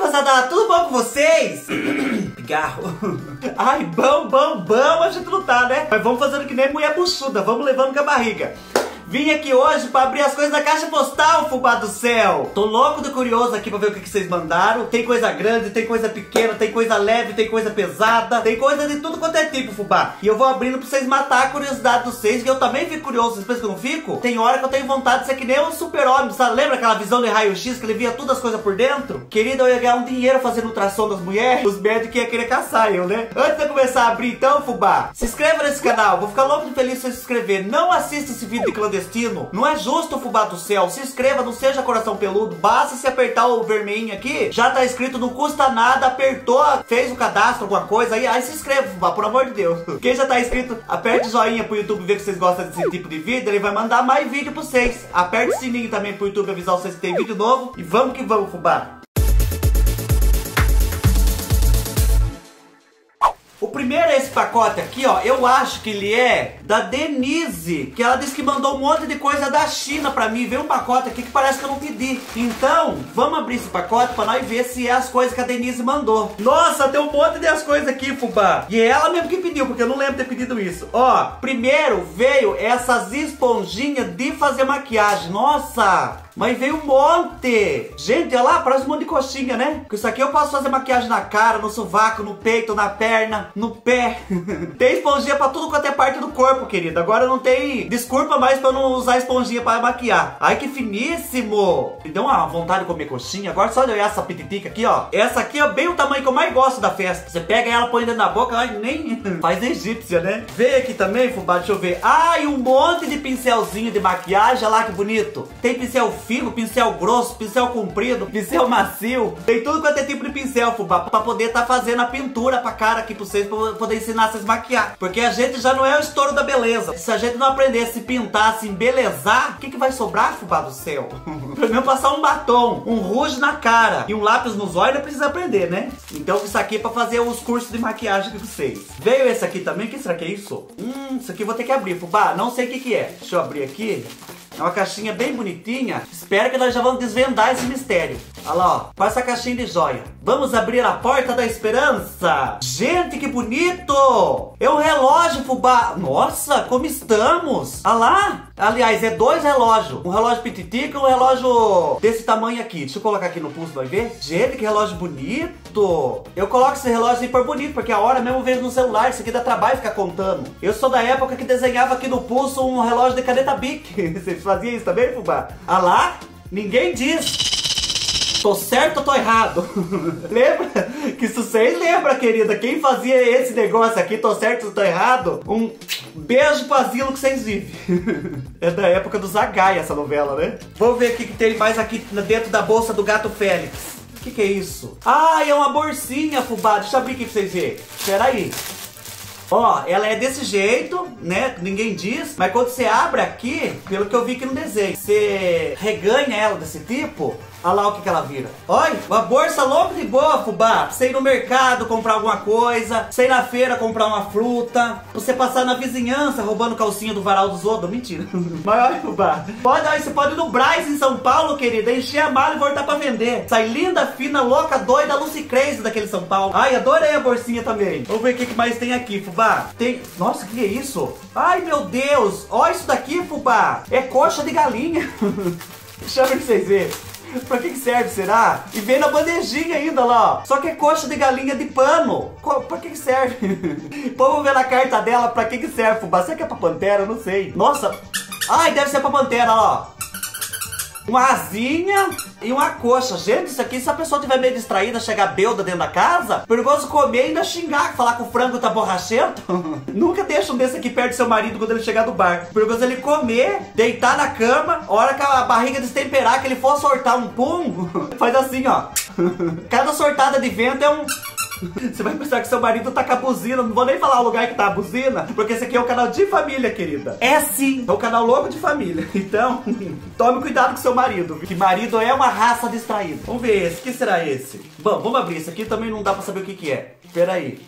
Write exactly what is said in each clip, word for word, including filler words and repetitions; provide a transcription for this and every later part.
moçada, tudo bom com vocês? Pigarro. Ai, bom, bom, bom, a gente não tá, né? Mas vamos fazendo que nem mulher buchuda, vamos levando com a barriga. Vim aqui hoje pra abrir as coisas da caixa postal, fubá do céu. Tô louco de curioso aqui pra ver o que, que vocês mandaram. Tem coisa grande, tem coisa pequena, tem coisa leve, tem coisa pesada. Tem coisa de tudo quanto é tipo, fubá. E eu vou abrindo pra vocês matar a curiosidade de vocês, que eu também fico curioso. Vocês pensam que eu não fico? Tem hora que eu tenho vontade de ser que nem um super-homem, sabe? Lembra aquela visão de raio-x que ele via todas as coisas por dentro? Querido, eu ia ganhar um dinheiro fazendo ultrassom das mulheres. Os médicos iam querer caçar eu, né? Antes de eu começar a abrir então, fubá, se inscreva nesse canal. Vou ficar louco de feliz se você se inscrever. Não assista esse vídeo de clandestino. Não é justo, fubá do céu. Se inscreva, não seja coração peludo. Basta se apertar o vermelhinho aqui. Já tá escrito, não custa nada. Apertou, fez o cadastro, alguma coisa. Aí, aí se inscreva, fubá, por amor de Deus. Quem já tá inscrito, aperte o joinha pro YouTube ver que vocês gostam desse tipo de vídeo. Ele vai mandar mais vídeo pra vocês. Aperte o sininho também pro YouTube avisar vocês que tem vídeo novo. E vamos que vamos, fubá. O primeiro é esse pacote aqui, ó. Eu acho que ele é da Denise, que ela disse que mandou um monte de coisa da China pra mim. Veio um pacote aqui que parece que eu não pedi. Então, vamos abrir esse pacote pra nós ver se é as coisas que a Denise mandou. Nossa, tem um monte de as coisas aqui, fubá. E é ela mesmo que pediu, porque eu não lembro de ter pedido isso. Ó, primeiro veio essas esponjinhas de fazer maquiagem. Nossa! Mas veio um monte! Gente, olha lá, parece um monte de coxinha, né? Com isso aqui eu posso fazer maquiagem na cara, no sovaco, no peito, na perna, no pé. Tem esponjinha pra tudo quanto é parte do corpo, querido. Agora não tem desculpa mais pra eu não usar esponjinha pra maquiar. Ai, que finíssimo! Me deu uma vontade de comer coxinha. Agora só de olhar essa pititica aqui, ó. Essa aqui é bem o tamanho que eu mais gosto da festa. Você pega ela, põe dentro da boca, ai, nem faz egípcia, né? Veio aqui também, fubá, deixa eu ver. Ai, um monte de pincelzinho de maquiagem. Olha lá que bonito. Tem pincel fino, pincel grosso, pincel comprido, pincel macio. Tem tudo quanto é tipo de pincel, fubá, pra poder estar tá fazendo a pintura pra cara aqui pra vocês, pra poder ensinar vocês a maquiar. Porque a gente já não é o estouro da beleza. Se a gente não aprender a se pintar, a se embelezar, o que que vai sobrar, fubá do céu? Pelo menos passar um batom, um rouge na cara e um lápis nos olhos, não precisa aprender, né? Então isso aqui é pra fazer os cursos de maquiagem com vocês. Veio esse aqui também, o que será que é isso? Hum, isso aqui eu vou ter que abrir, fubá, não sei o que que é. Deixa eu abrir aqui. É uma caixinha bem bonitinha. Espero que nós já vamos desvendar esse mistério. Olha lá, ó. Com essa caixinha de joia. Vamos abrir a porta da esperança. Gente, que bonito! É um relógio, fubá. Nossa, como estamos! Olha lá. Aliás, é dois relógios. Um relógio pititico e um relógio desse tamanho aqui. Deixa eu colocar aqui no pulso, vai ver? Gente, que relógio bonito! Eu coloco esse relógio aí por bonito, porque a hora mesmo eu vejo no celular. Isso aqui dá trabalho ficar contando. Eu sou da época que desenhava aqui no pulso um relógio de caneta Bic. Vocês faziam isso também, fubá? Ah lá? Ninguém diz. Tô certo ou tô errado? Lembra? Que se vocês lembram, querida, quem fazia esse negócio aqui, tô certo ou tô errado? Um beijo pro asilo que vocês vivem. É da época do Zagai essa novela, né? Vamos ver o que tem mais aqui dentro da bolsa do gato Félix. O que que é isso? Ah, é uma bolsinha, fubá. Deixa eu abrir aqui pra vocês verem. Espera aí. Ó, ela é desse jeito, né? Ninguém diz. Mas quando você abre aqui, pelo que eu vi aqui no desenho, você reganha ela desse tipo. Olha lá o que que ela vira. Olha, uma bolsa louco de boa, fubá. Pra você ir no mercado comprar alguma coisa, pra você ir na feira comprar uma fruta, pra você passar na vizinhança roubando calcinha do varal dos outros. Mentira. Mas olha, fubá. Pode, olha, você pode ir no Brás em São Paulo, querida, encher a mala e voltar pra vender. Sai linda, fina, louca, doida, Lucy Crazy daquele São Paulo. Ai, adorei a bolsinha também. Vamos ver o que que mais tem aqui, fubá. Tem... Nossa, o que é isso? Ai, meu Deus. Olha isso daqui, fubá. É coxa de galinha. Deixa eu ver pra vocês verem. Pra que que serve, será? E vem na bandejinha ainda lá, ó. Só que é coxa de galinha de pano. Pra que que serve? Vamos ver na carta dela pra que que serve, fubá. Será que é pra pantera? Não sei. Nossa. Ai, deve ser pra pantera, ó. Uma asinha e uma coxa. Gente, isso aqui, se a pessoa tiver meio distraída, chegar bêbada dentro da casa, perigoso comer e ainda xingar, falar que o frango tá borrachento. Nunca deixa um desse aqui perto do seu marido quando ele chegar do bar. Perigoso ele comer, deitar na cama, a hora que a barriga destemperar, que ele for soltar um pum, faz assim, ó. Cada sortada de vento é um... Você vai pensar que seu marido tá com a buzina. Não vou nem falar o lugar que tá a buzina, porque esse aqui é um canal de família, querida. É sim, é um canal louco de família. Então, tome cuidado com seu marido, que marido é uma raça distraída. Vamos ver esse, o que será esse? Bom, vamos abrir esse aqui, também não dá pra saber o que que é. Espera aí.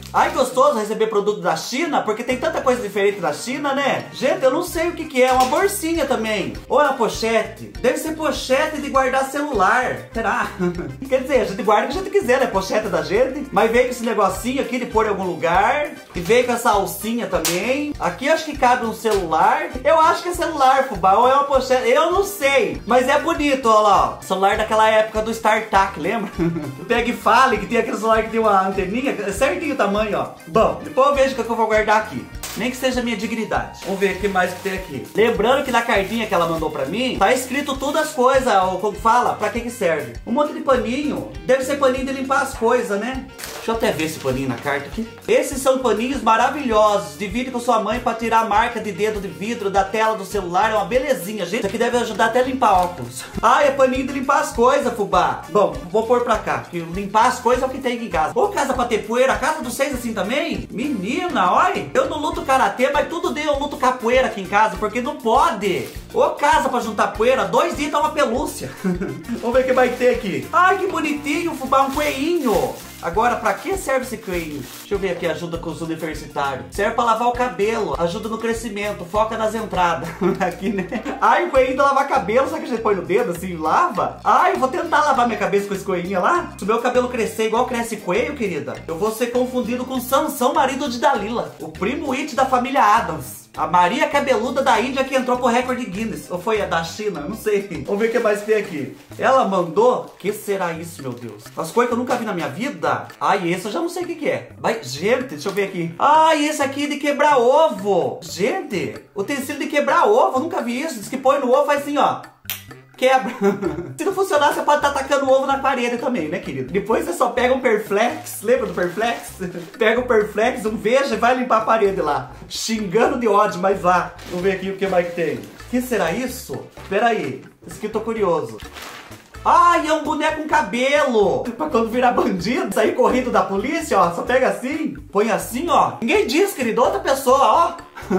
Ai, gostoso receber produto da China, porque tem tanta coisa diferente da China, né? Gente, eu não sei o que que é, uma bolsinha também. Ou é uma pochete? Deve ser pochete de guardar celular. Será? Quer dizer, a gente guarda o que a gente quiser, né? Pochete da gente. Mas veio com esse negocinho aqui de pôr em algum lugar. E veio com essa alcinha também. Aqui acho que cabe um celular. Eu acho que é celular, fubá. Ou é uma pochete. Eu não sei. Mas é bonito, olha lá. Ó. Celular daquela época do StarTAC, lembra? O Peg Fale, que tinha aquele celular que tinha uma anteninha. É certinho o tamanho, ó. Bom, depois eu vejo o que eu vou guardar aqui. Nem que seja minha dignidade. Vamos ver o que mais que tem aqui. Lembrando que na cartinha que ela mandou pra mim, tá escrito tudo as coisas, ou como fala, pra que que serve. Um monte de paninho. Deve ser paninho de limpar as coisas, né? Deixa eu até ver esse paninho na carta aqui. Esses são paninhos maravilhosos. Divide com sua mãe pra tirar a marca de dedo de vidro da tela do celular. É uma belezinha, gente. Isso aqui deve ajudar até a limpar óculos. Ah, é paninho de limpar as coisas, fubá. Bom, vou pôr pra cá. Que limpar as coisas é o que tem aqui em casa. Ou casa pra ter poeira. A casa dos seis assim também? Menina, olha. Eu não luto karatê, mas tudo deu eu luto capoeira aqui em casa, porque não pode. Ô casa pra juntar poeira, dois dias tá uma pelúcia. Vamos ver o que vai ter aqui. Ai, que bonitinho, fubá, um coelhinho. Agora, pra que serve esse coelhinho? Deixa eu ver aqui, ajuda com os universitários. Serve pra lavar o cabelo, ajuda no crescimento, foca nas entradas. Aqui, né? Ai, o coelhinho de lavar cabelo, sabe que a gente põe no dedo assim, lava? Ai, eu vou tentar lavar minha cabeça com esse coelhinho lá. Se o meu cabelo crescer igual cresce coelho, querida, eu vou ser confundido com Sansão, marido de Dalila, o primo It da família Adams. A Maria Cabeluda da Índia que entrou pro recorde Guinness. Ou foi a da China? Não sei. Vamos ver o que mais tem aqui. Ela mandou... O que será isso, meu Deus? As coisas que eu nunca vi na minha vida. Ai, esse eu já não sei o que que é. Vai, gente, deixa eu ver aqui. Ai, esse aqui é de quebrar ovo. Gente, utensílio de quebrar ovo. Eu nunca vi isso. Diz que põe no ovo, faz assim, ó. Quebra. Se não funcionar, você pode estar atacando o ovo na parede também, né, querido? Depois você só pega um Perflex. Lembra do Perflex? Pega um Perflex, um veja e vai limpar a parede lá. Xingando de ódio, mas vá. Vamos ver aqui o que mais que tem. O que será isso? Espera aí. Isso aqui eu tô curioso. Ai, é um boneco com cabelo. Pra quando virar bandido, sair correndo da polícia, ó. Só pega assim, põe assim, ó. Ninguém diz, querido. Outra pessoa, ó.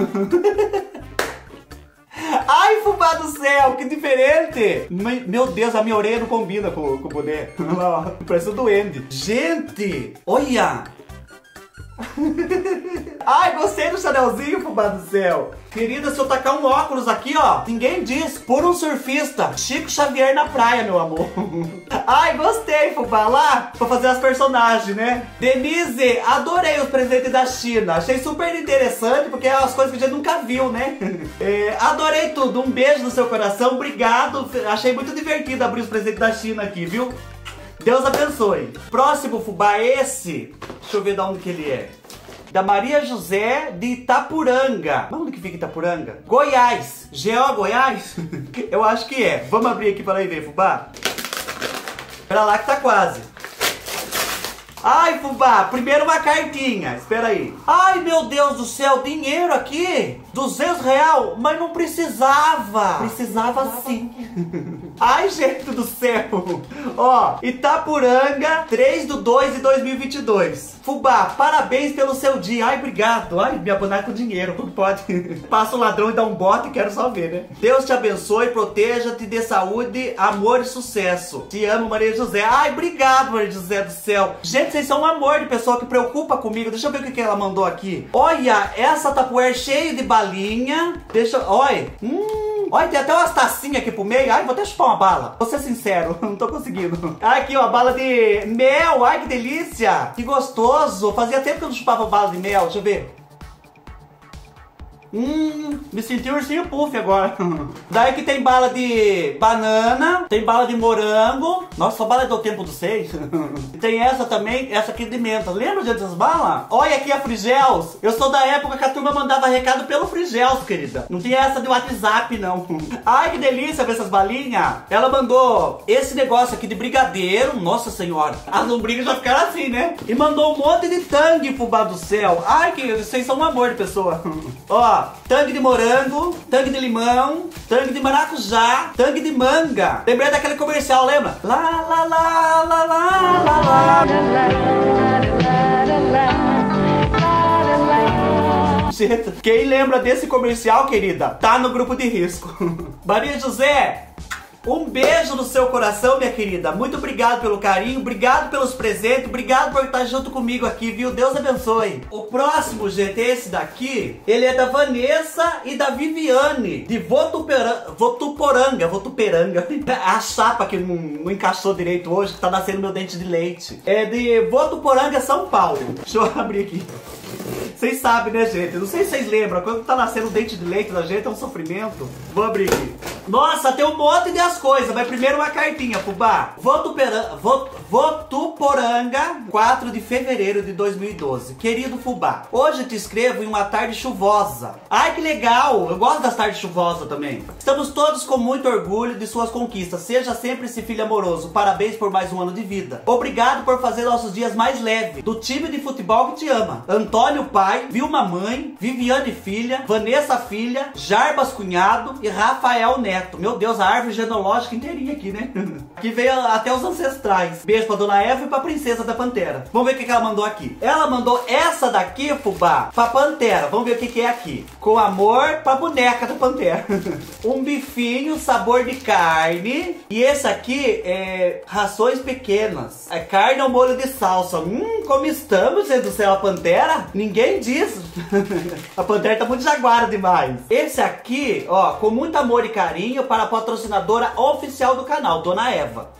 Ai, fubá do céu, que diferente. Meu Deus, a minha orelha não combina com, com o boneco. Olha lá, parece um duende. Gente, olha. Ai, gostei do chanelzinho, fubá do céu. Querida, se eu tacar um óculos aqui, ó, ninguém diz. Por um surfista. Chico Xavier na praia, meu amor. Ai, gostei, fubá. Lá, pra fazer as personagens, né? Denise, adorei os presentes da China. Achei super interessante, porque é as coisas que a gente nunca viu, né? É, adorei tudo. Um beijo no seu coração. Obrigado. Achei muito divertido abrir os presentes da China aqui, viu? Deus abençoe. Próximo, fubá, esse. Deixa eu ver de onde que ele é. Da Maria José de Itapuranga. Onde que fica Itapuranga? Goiás. G O Goiás? Eu acho que é. Vamos abrir aqui para ir ver, fubá. Espera lá que tá quase. Ai, fubá, primeiro uma cartinha. Espera aí. Ai, meu Deus do céu, dinheiro aqui. duzentos real, mas não precisava. Precisava sim. Ai, gente do céu. Ó, Itapuranga, três de dois de dois mil e vinte e dois. Fubá, parabéns pelo seu dia. Ai, obrigado. Ai, minha boneca com dinheiro, como pode? Passa o ladrão e dá um bote, quero só ver, né? Deus te abençoe, proteja, te dê saúde, amor e sucesso. Te amo, Maria José. Ai, obrigado, Maria José do céu. Gente, vocês são um amor de pessoa que preocupa comigo. Deixa eu ver o que que ela mandou aqui. Olha, essa tapuer cheia de balinha. Deixa, olha. Hum. Olha, tem até umas tacinhas aqui pro meio. Ai, vou até chupar uma bala. Vou ser sincero, não tô conseguindo. Ai, aqui, ó, bala de mel. Ai, que delícia. Que gostoso. Fazia tempo que eu não chupava bala de mel. Deixa eu ver. Hum, me senti um ursinho puff agora. Daí que tem bala de banana, tem bala de morango. Nossa, só bala do tempo dos seis. E tem essa também, essa aqui de menta. Lembra de essas balas? Olha aqui a Frigels. Eu sou da época que a turma mandava recado pelo Frigels, querida. Não tinha essa de WhatsApp, não. Ai, que delícia ver essas balinhas. Ela mandou esse negócio aqui de brigadeiro. Nossa senhora, as lombrigas já ficaram assim, né? E mandou um monte de tangue, fubá do céu. Ai, que vocês são um amor de pessoa. Ó, tangue de morango, tangue de limão, tangue de maracujá, tangue de manga. Lembrei daquele comercial, lembra? Lá, lá, lá, lá, lá, lá, lá. Gente, quem lembra desse comercial, querida, tá no grupo de risco. Maria José, Um beijo no seu coração, minha querida. Muito obrigado pelo carinho, obrigado pelos presentes, obrigado por estar junto comigo aqui, viu? Deus abençoe. O próximo, gente, esse daqui, ele é da Vanessa e da Viviane, de Votuporanga, Votuporanga, Votuporanga. A chapa que não, não encaixou direito hoje, que tá nascendo meu dente de leite. É de Votuporanga, São Paulo. Deixa eu abrir aqui. Vocês sabem, né, gente? Não sei se vocês lembram, quando tá nascendo o dente de leite da gente é um sofrimento. Vou abrir aqui. Nossa, tem um monte de as coisas, mas primeiro uma cartinha, fubá. Votuporanga, Votuporanga, quatro de fevereiro de dois mil e doze. Querido fubá, hoje te escrevo em uma tarde chuvosa. Ai, que legal, eu gosto das tardes chuvosas também. Estamos todos com muito orgulho de suas conquistas. Seja sempre esse filho amoroso. Parabéns por mais um ano de vida. Obrigado por fazer nossos dias mais leves. Do time de futebol que te ama. Antônio pai, Vilma mãe, Viviane filha, Vanessa filha, Jarbas cunhado e Rafael neto. Meu Deus, a árvore genealógica inteirinha aqui, né? Que veio até os ancestrais. Beijo pra Dona Eva e pra Princesa da Pantera. Vamos ver o que, que ela mandou aqui. Ela mandou essa daqui, fubá, pra Pantera. Vamos ver o que, que é aqui. Com amor pra boneca da Pantera. Um bifinho, sabor de carne. E esse aqui é rações pequenas. É carne ao molho de salsa. Hum, como estamos, gente do céu, a Pantera? Ninguém diz. A Pantera tá muito jaguara demais. Esse aqui, ó, com muito amor e carinho para a patrocinadora oficial do canal, Dona Eva.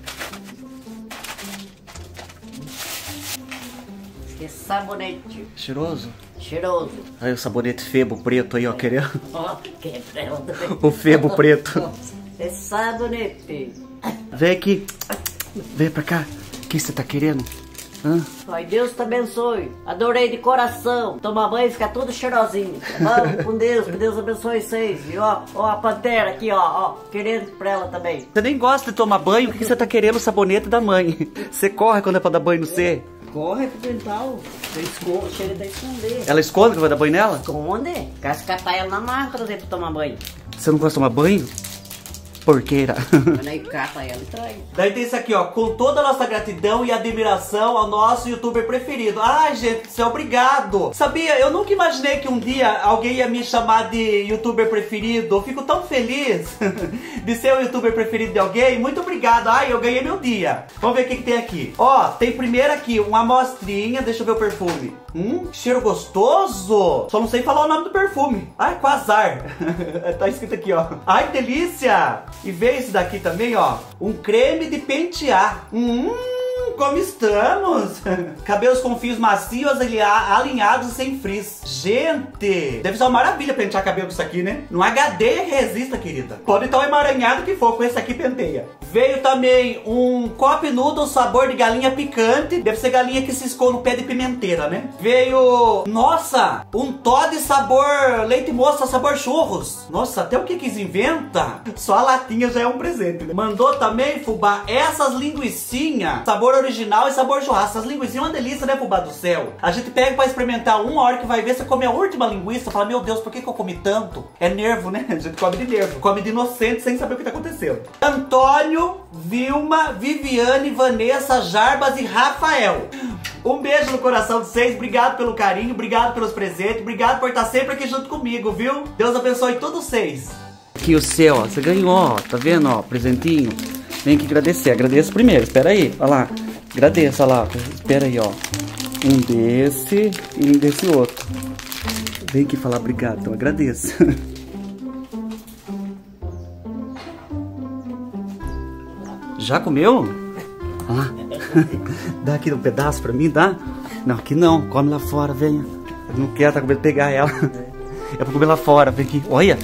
Que sabonete. Cheiroso? Cheiroso. Aí o sabonete Febo preto aí, ó, querendo. Ó, quebrando. O Febo preto. Esse sabonete. Vem aqui. Vem pra cá. O que você tá querendo? Hã? Ai, Deus te abençoe. Adorei de coração. Toma banho e fica tudo cheirosinho. Vamos com Deus, que Deus abençoe vocês. E ó, ó a Pantera aqui, ó, ó. Querendo pra ela também. Você nem gosta de tomar banho, por que você tá querendo o sabonete da mãe? Você corre quando é pra dar banho no você? Corre pro dental. Chega da esconder. Ela esconde que vai dar banho nela? Esconde? Quer catar ela na marca, trazer pra tomar banho. Você não gosta de tomar banho? Porqueira. Mas aí cata ela e trai. Daí tem isso aqui, ó. Com toda a nossa gratidão e admiração ao nosso youtuber preferido. Ai, gente do céu, obrigado. Sabia, eu nunca imaginei que um dia alguém ia me chamar de youtuber preferido. Eu fico tão feliz de ser o youtuber preferido de alguém. Muito obrigado. Ai, eu ganhei meu dia. Vamos ver o que, que tem aqui. Ó, tem primeiro aqui uma amostrinha. Deixa eu ver o perfume. Hum, cheiro gostoso. Só não sei falar o nome do perfume. Ai, Quasar. Tá escrito aqui, ó. Ai, que delícia. E veio esse daqui também, ó. Um creme de pentear. Hum, como estamos? Cabelos com fios macios, alinhados e sem frizz. Gente, deve ser uma maravilha pentear cabelo com isso aqui, né? No H D resista, querida. Pode estar o emaranhado que for, com esse aqui penteia. Veio também um Cup Noodle sabor de galinha picante. Deve ser galinha que ciscou no pé de pimenteira, né? Veio, nossa, um Toddy sabor leite moça, sabor churros. Nossa, até o que que inventa? Só a latinha já é um presente, né? Mandou também, fubá, essas linguiçinhas, sabor original e sabor churrasco. Essas linguiçinhas é uma delícia, né, fubá do céu? A gente pega pra experimentar uma hora que vai ver, você come a última linguiça, fala, meu Deus, por que que eu comi tanto? É nervo, né? A gente come de nervo. Come de inocente sem saber o que tá acontecendo. Antônio, Vilma, Viviane, Vanessa, Jarbas e Rafael. Um beijo no coração de vocês. Obrigado pelo carinho, obrigado pelos presentes, obrigado por estar sempre aqui junto comigo, viu? Deus abençoe todos vocês. Aqui o seu, ó, você ganhou, ó, tá vendo, ó, presentinho. Vem aqui agradecer, agradeço primeiro, espera aí, olha lá. Agradeça, olha lá, espera aí, ó. Um desse e um desse outro. Vem aqui falar obrigado, então agradeço. Já comeu? Olha lá. Dá aqui um pedaço pra mim, dá? Não, aqui não, come lá fora, venha. Eu não quero, tá com medo de pegar ela. É pra comer lá fora, vem aqui, olha.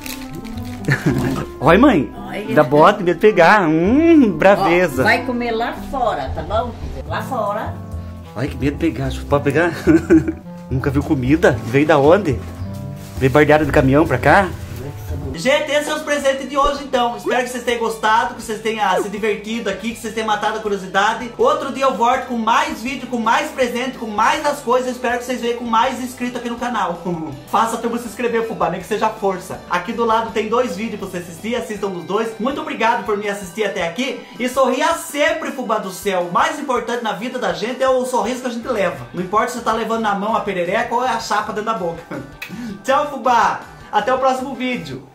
Olha, mãe, Olha. Dá bota, medo de pegar. Hum, braveza. Ó, vai comer lá fora, tá bom? Lá fora. Olha que medo de pegar, pode pegar? Nunca viu comida? Veio da onde? Veio bardeada do caminhão pra cá? Gente, esses são os presentes de hoje então. Espero que vocês tenham gostado, que vocês tenham se divertido aqui, que vocês tenham matado a curiosidade. Outro dia eu volto com mais vídeo, com mais presente, com mais as coisas. Espero que vocês venham com mais inscritos aqui no canal. Faça a turma se inscrever, fubá, nem que seja força. Aqui do lado tem dois vídeos pra você assistir, assistam os dois. Muito obrigado por me assistir até aqui. E sorria sempre, fubá do céu. O mais importante na vida da gente é o sorriso que a gente leva. Não importa se você tá levando na mão a perereca ou é a chapa dentro da boca. Tchau, fubá. Até o próximo vídeo.